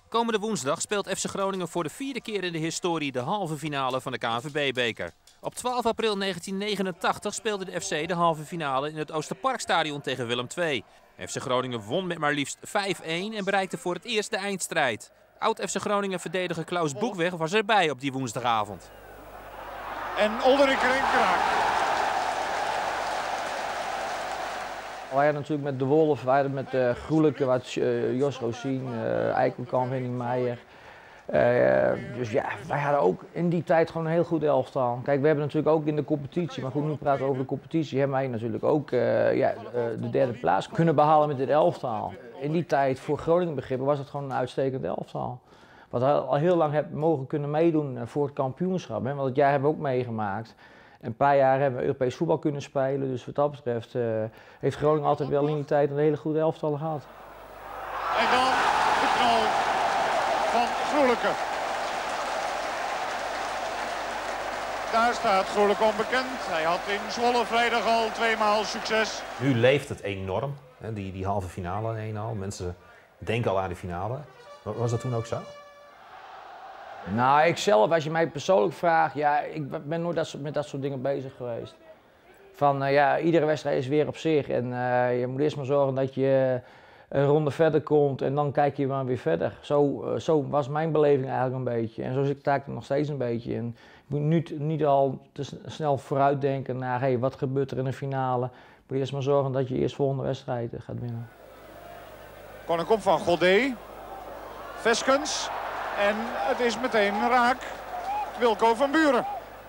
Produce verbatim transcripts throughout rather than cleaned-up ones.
Komende woensdag speelt F C Groningen voor de vierde keer in de historie de halve finale van de K N V B-beker. Op twaalf april negentien negenentachtig speelde de F C de halve finale in het Oosterparkstadion tegen Willem twee. F C Groningen won met maar liefst vijf-een en bereikte voor het eerst de eindstrijd. Oud-F C Groningen-verdediger Klaus Boekweg was erbij op die woensdagavond. En Olderik raakt. Wij hadden natuurlijk met De Wolf, wij hadden met uh, Groeleke, wat, uh, Jos Rosien, uh, Eikelkamp, Henning Meijer. Uh, dus ja, wij hadden ook in die tijd gewoon een heel goed elftal. Kijk, we hebben natuurlijk ook in de competitie, maar goed, nu praten we over de competitie, hebben wij natuurlijk ook uh, ja, uh, de derde plaats kunnen behalen met dit elftal. In die tijd, voor Groningen begrippen, was het gewoon een uitstekend elftal. Wat we al heel lang hebben mogen kunnen meedoen voor het kampioenschap, hè? Want dat jaar hebben we ook meegemaakt. Een paar jaar hebben we Europees voetbal kunnen spelen, dus wat dat betreft uh, heeft Groningen altijd wel in die tijd een hele goede elftal gehad. En dan de knal van Groeleke. Daar staat Groeleke onbekend. Hij had in Zwolle vrijdag al tweemaal succes. Nu leeft het enorm, hè, die, die halve finale in al. Mensen denken al aan de finale. Was dat toen ook zo? Nou, ik zelf, als je mij persoonlijk vraagt, ja, ik ben nooit dat, met dat soort dingen bezig geweest. Van uh, ja, iedere wedstrijd is weer op zich en uh, je moet eerst maar zorgen dat je een ronde verder komt en dan kijk je maar weer verder. Zo, uh, zo was mijn beleving eigenlijk een beetje en zo zit ik daar nog steeds een beetje in. Je moet niet, niet al te snel vooruitdenken naar hey, wat gebeurt er in de finale. Je moet eerst maar zorgen dat je eerst volgende wedstrijd gaat winnen. Kon ik op van Goddé, Veskens. En het is meteen raak. Wilco van Buren.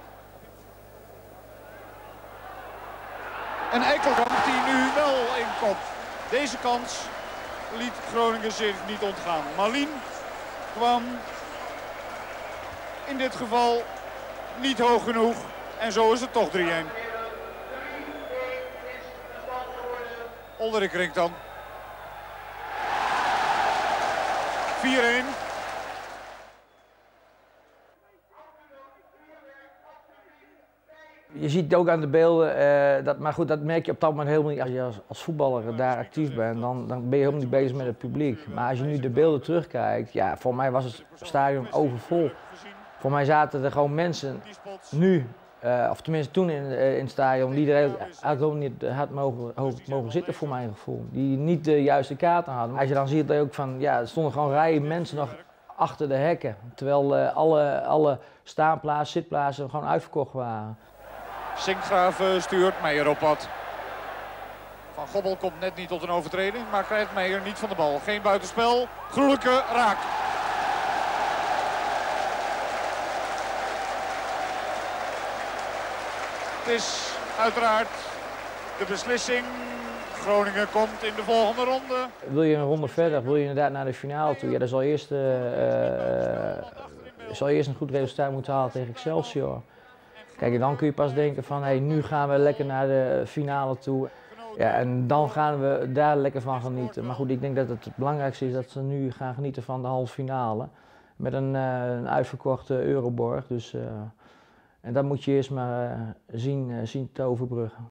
En Eikelkamp die nu wel inkomt. Deze kans liet Groningen zich niet ontgaan. Malien kwam in dit geval niet hoog genoeg. En zo is het toch drie-een. Olderik ringt dan. vier-een. Je ziet ook aan de beelden, uh, dat, maar goed, dat merk je op dat moment helemaal niet. Als je als, als voetballer daar actief bent, dan, dan ben je helemaal niet bezig met het publiek. Maar als je nu de beelden terugkijkt, ja, voor mij was het stadion overvol. Voor mij zaten er gewoon mensen nu, uh, of tenminste toen in, uh, in het stadion, die er eigenlijk helemaal niet had mogen, mogen zitten voor mijn gevoel. Die niet de juiste kaarten hadden. Als je dan ziet dat je ook van, ja, er stonden gewoon rijen mensen nog achter de hekken. Terwijl uh, alle, alle staanplaatsen, zitplaatsen gewoon uitverkocht waren. Sinkgraven stuurt Meijer op pad. Van Gobbel komt net niet tot een overtreding, maar krijgt Meijer niet van de bal. Geen buitenspel. Groeleke raak. Het is uiteraard de beslissing. Groningen komt in de volgende ronde. Wil je een ronde verder, wil je inderdaad naar de finale toe, ja, dan zal je eerst, uh, uh, zal je eerst een goed resultaat moeten halen tegen Excelsior. Kijk, en dan kun je pas denken van, hey, nu gaan we lekker naar de finale toe. Ja, en dan gaan we daar lekker van genieten. Maar goed, ik denk dat het het belangrijkste is dat ze nu gaan genieten van de halve finale. Met een, uh, een uitverkochte Euroborg. Dus, uh, en dat moet je eerst maar uh, zien, uh, zien te overbruggen.